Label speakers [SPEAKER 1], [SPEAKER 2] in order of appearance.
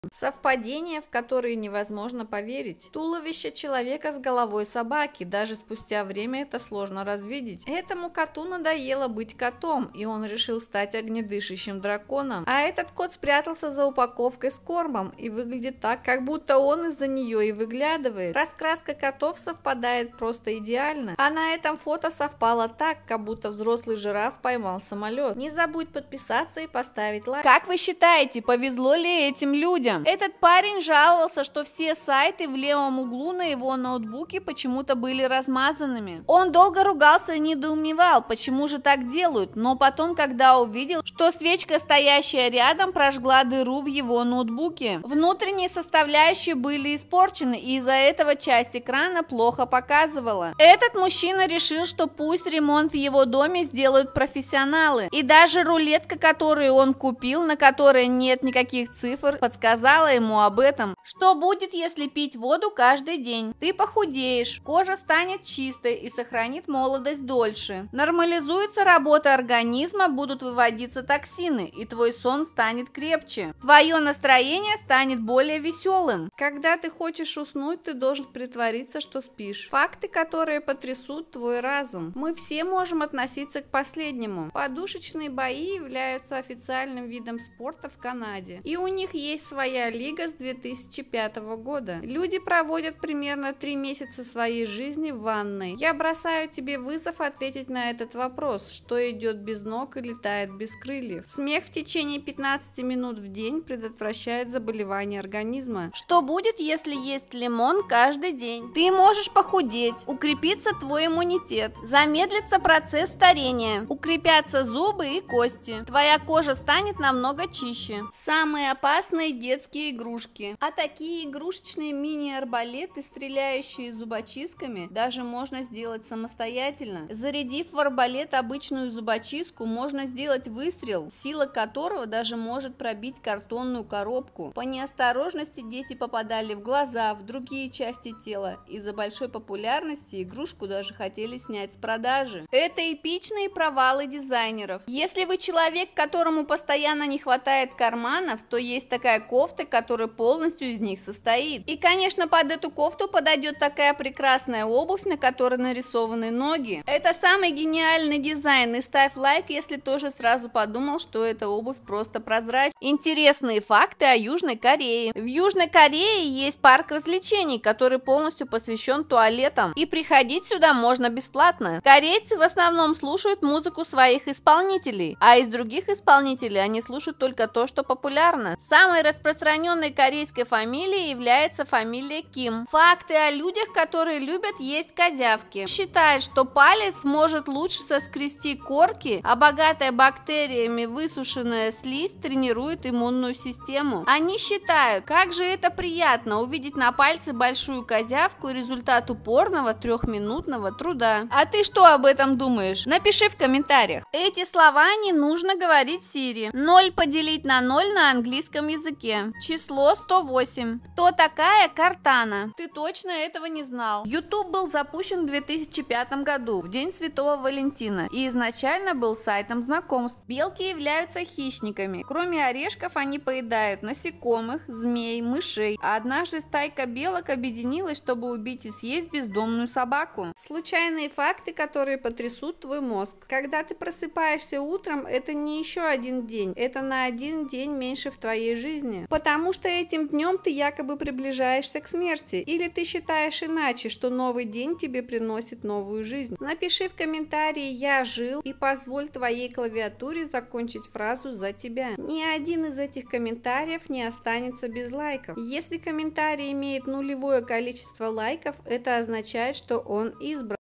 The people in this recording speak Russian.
[SPEAKER 1] Совпадения, в которые невозможно поверить. Туловище человека с головой собаки, даже спустя время это сложно развидеть. Этому коту надоело быть котом, и он решил стать огнедышащим драконом. А этот кот спрятался за упаковкой с кормом и выглядит так, как будто он из-за нее и выглядывает. Раскраска котов совпадает просто идеально, а на этом фото совпало так, как будто взрослый жираф поймал самолет. Не забудь подписаться и поставить лайк.
[SPEAKER 2] Как вы считаете, повезло ли этим людям? Этот парень жаловался, что все сайты в левом углу на его ноутбуке почему-то были размазанными. Он долго ругался и недоумевал, почему же так делают, но потом, когда увидел, что свечка, стоящая рядом, прожгла дыру в его ноутбуке. Внутренние составляющие были испорчены, и из-за этого часть экрана плохо показывала. Этот мужчина решил, что пусть ремонт в его доме сделают профессионалы, и даже рулетка, которую он купил, на которой нет никаких цифр, подсказала ему об этом. Что будет, если пить воду каждый день? Ты похудеешь, кожа станет чистой и сохранит молодость дольше. Нормализуется работа организма, будут выводиться токсины, и твой сон станет крепче. Твое настроение станет более веселым.
[SPEAKER 1] Когда ты хочешь уснуть, ты должен притвориться, что спишь. Факты, которые потрясут твой разум. Мы все можем относиться к последнему. Подушечные бои являются официальным видом спорта в Канаде, и у них есть своя лига с 2005 года. Люди проводят примерно 3 месяца своей жизни в ванной. Я бросаю тебе вызов ответить на этот вопрос: что идет без ног и летает без крыльев. Смех в течение 15 минут в день предотвращает заболевания организма.
[SPEAKER 2] Что будет, если есть лимон каждый день? Ты можешь похудеть, укрепится твой иммунитет, замедлится процесс старения, укрепятся зубы и кости, твоя кожа станет намного чище. Самые опасные детские игрушки. А такие игрушечные мини-арбалеты, стреляющие зубочистками, даже можно сделать самостоятельно. Зарядив в арбалет обычную зубочистку, можно сделать выстрел, сила которого даже может пробить картонную коробку. По неосторожности дети попадали в глаза, в другие части тела. Из-за большой популярности игрушку даже хотели снять с продажи. Это эпичные провалы дизайнеров. Если вы человек, которому постоянно не хватает карманов, то есть такая кофта, которая полностью из них состоит. И, конечно, под эту кофту подойдет такая прекрасная обувь, на которой нарисованы ноги. Это самый гениальный дизайн, и ставь лайк, если тоже сразу подумал, что эта обувь просто прозрачная. Интересные факты о Южной Корее. В Южной Корее есть парк развлечений, который полностью посвящен туалетам, и приходить сюда можно бесплатно. Корейцы в основном слушают музыку своих исполнителей, а из других исполнителей они слушают только то, что популярно. Самый распространенной корейской фамилией является фамилия Ким. Факты о людях, которые любят есть козявки. Считают, что палец может лучше соскрести корки, а богатая бактериями высушенная слизь тренирует иммунную систему. Они считают, как же это приятно увидеть на пальце большую козявку, результат упорного 3-минутного труда. А ты что об этом думаешь? Напиши в комментариях. Эти слова не нужно говорить Сири. 0 поделить на 0 на английском языке. Число 108. Кто такая Картана? Ты точно этого не знал? YouTube был запущен в 2005 году, в день Святого Валентина, и изначально был сайтом знакомств. Белки являются хищниками. Кроме орешков, они поедают насекомых, змей, мышей. А однажды стайка белок объединилась, чтобы убить и съесть бездомную собаку.
[SPEAKER 1] Случайные факты, которые потрясут твой мозг. Когда ты просыпаешься утром, это не еще один день, это на один день меньше в твоей жизни. Потому что этим днем ты якобы приближаешься к смерти. Или ты считаешь иначе, что новый день тебе приносит новую жизнь. Напиши в комментарии «Я жил» и позволь твоей клавиатуре закончить фразу за тебя. Ни один из этих комментариев не останется без лайков. Если комментарий имеет нулевое количество лайков, это означает, что он избран.